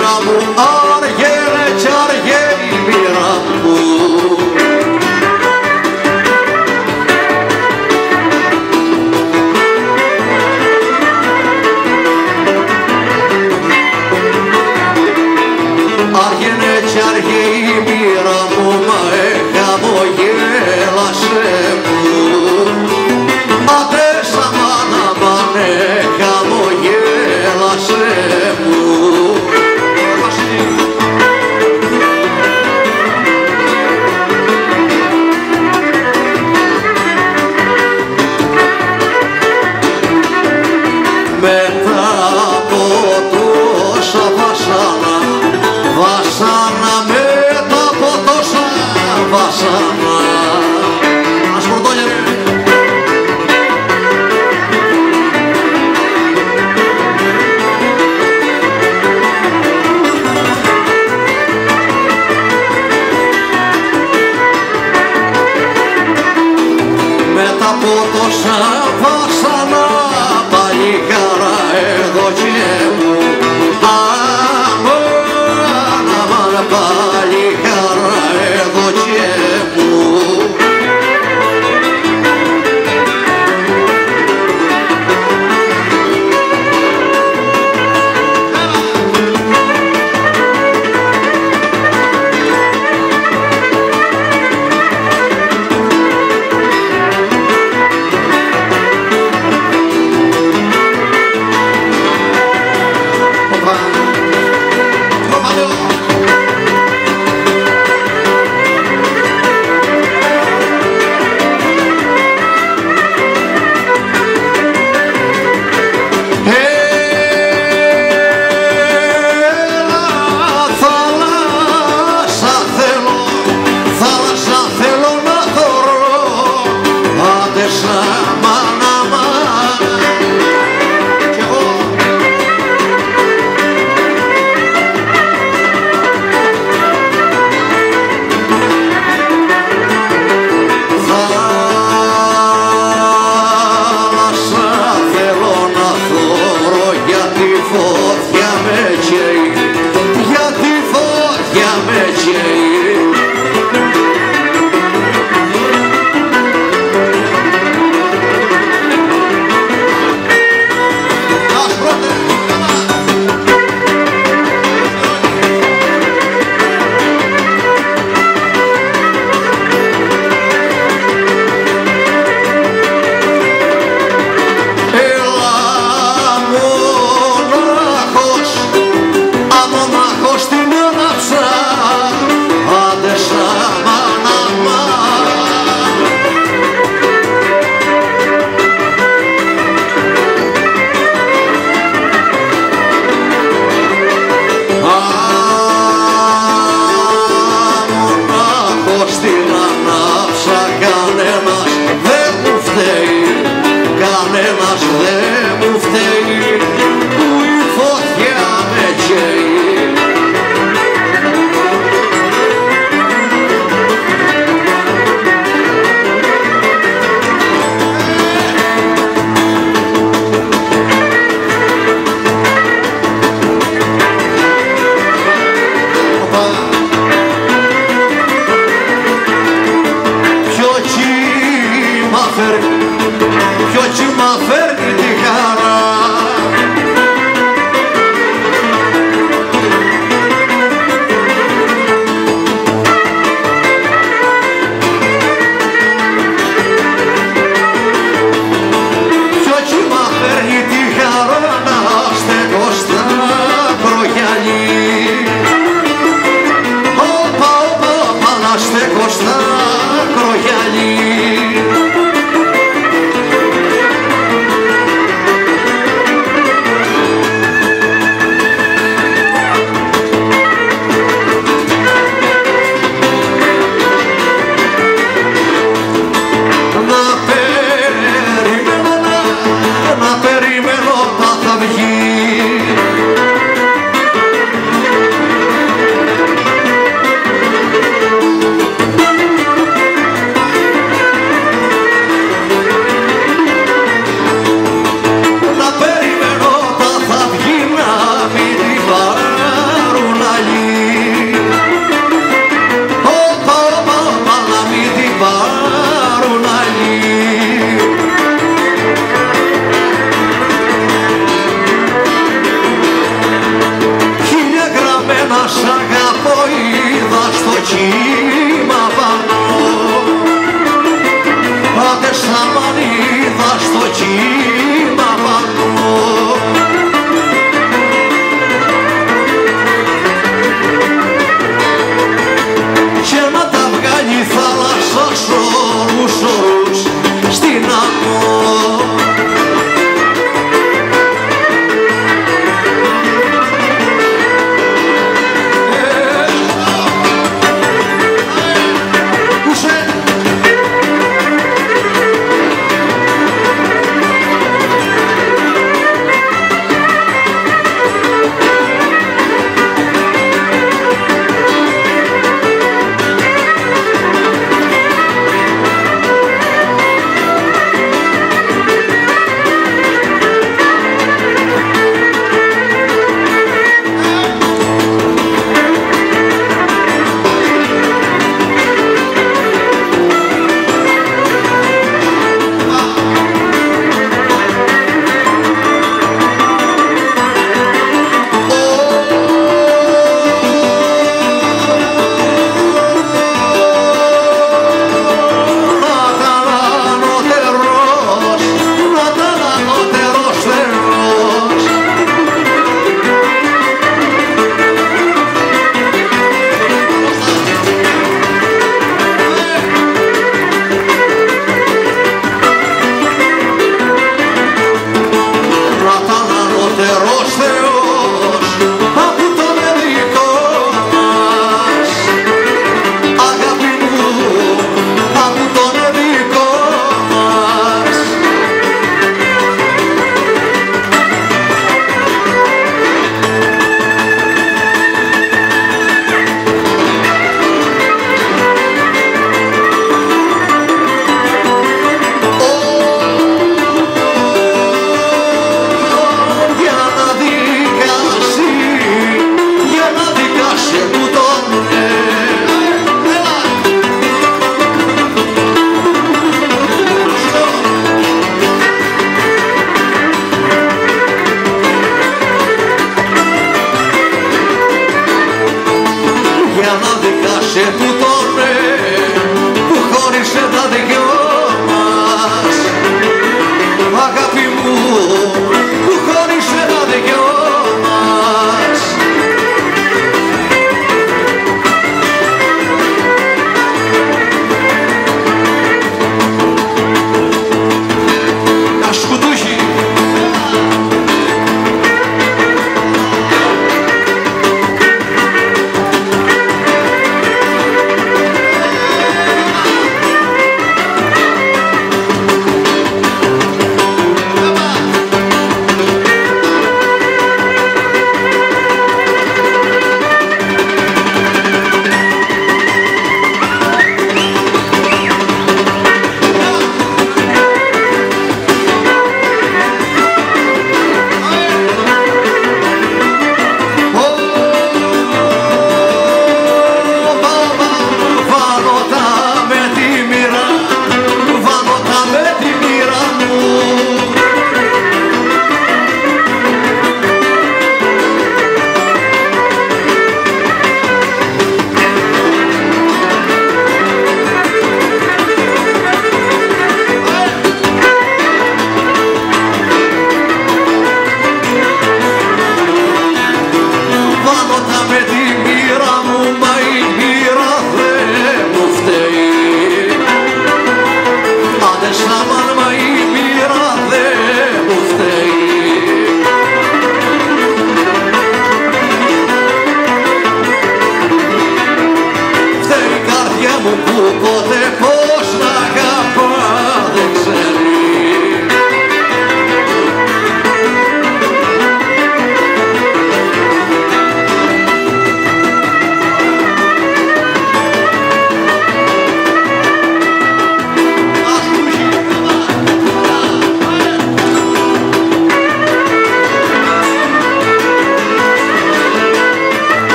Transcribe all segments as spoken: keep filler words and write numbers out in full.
μοίρα μου, αργένε κι αργέ η μοίρα μου. Αργένε κι αργέ η μοίρα μου, μα χαμογέλασε μου. Αντέσα μάνα μάνε, χαμογέλασε μου. Μετά από τόσα βασάνα, βασάνα μετά από τόσα βασάνα. Ας πορτόλια ρε. Μετά από τόσα βασάνα, πάλι χαρά εδώ και μου. Αμάν, αμάν, πάλι χαρά εδώ και μου. Ποιο κύμα φέρνει τη χαρά. Ποιο κύμα φέρνει τη χαρά να στέκω στα προγιαλί. Όπα, όπα, όπα, να στέκω στα προγιαλί. σε τούτον με που χώρισε τα δυο μας. Αγάπη μου που χώρισε τα δυο μας. Κασκουτούχη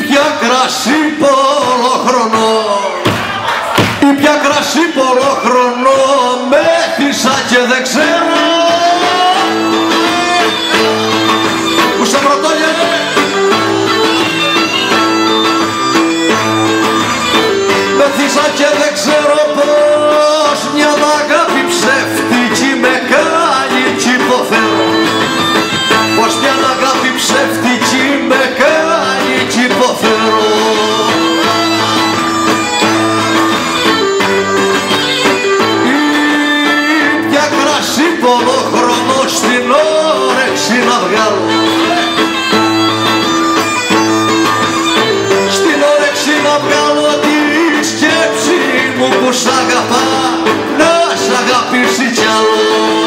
κρασί πολλό χρόνο, ή πια κρασί πολλό χρόνο. και δεν ξέρω που σε πρωτόγενε. Μεθύσα και δεν ξέρω πως μια αγάπη ψεύτικη με κάνει κι υποφέρω. Πως μια αγάπη ψεύτικη με κάνει κι υποφέρω. Ήπια κρασί πολλό χρόνο στην όρεξη να βγάλω. Στην όρεξη να βγάλω τη σκέψη μου που σ' αγαπά, να σ' αγαπήσει κι άλλο.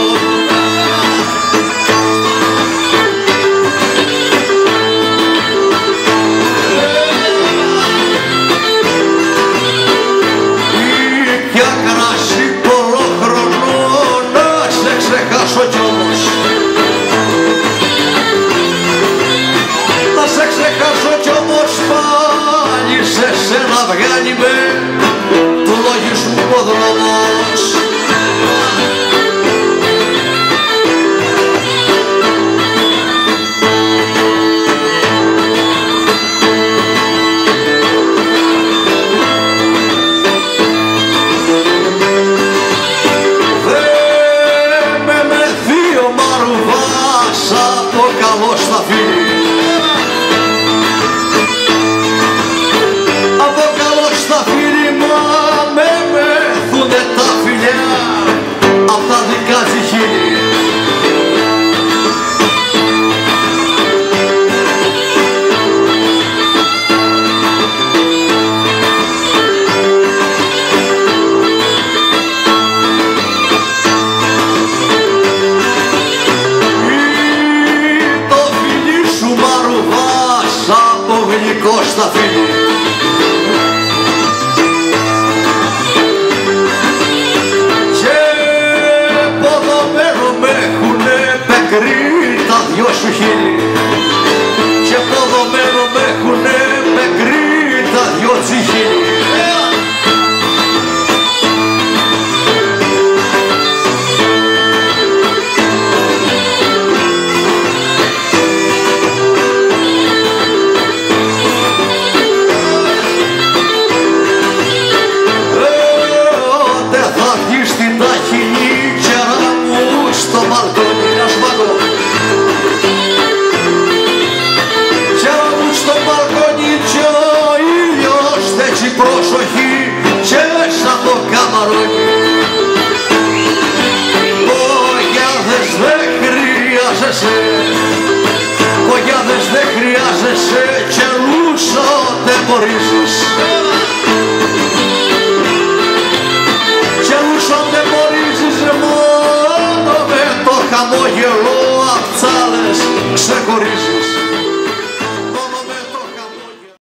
Ήπια κρασί πολλό χρόνο να σε ξεχάσω κι όμως. Να σε ξεχάσω κι όμως πάλι σε σένα βγάλει με του λογισμού ο δρόμος. Δε με μεθεί ο Μαρουβάς από καλό στα φίλη. Από καλό στα φίλη μα με μεθούνε τα φιλιά απ' τα δικά της χείλη. Το φιλί σου Μαρουβάς από γλυκό στα φίλη. Τα δυο σου χείλη και ποδομένο με έχουνε πεκρή τα δυο τσιχίλη. Δεν θα βγεις στην ταχυνή κερά μου στο μπαλκόνι να σμαγώ. Πρόσοχη και σαν το καμαρόνι. Κογιάδες δεν χρειάζεσαι, κογιάδες δεν χρειάζεσαι και λούσο δεν μπορίζεις. Και λούσο δεν μπορίζεις μόνο με το χαμόγελο απ' τσάλες ξεχωρίζεις.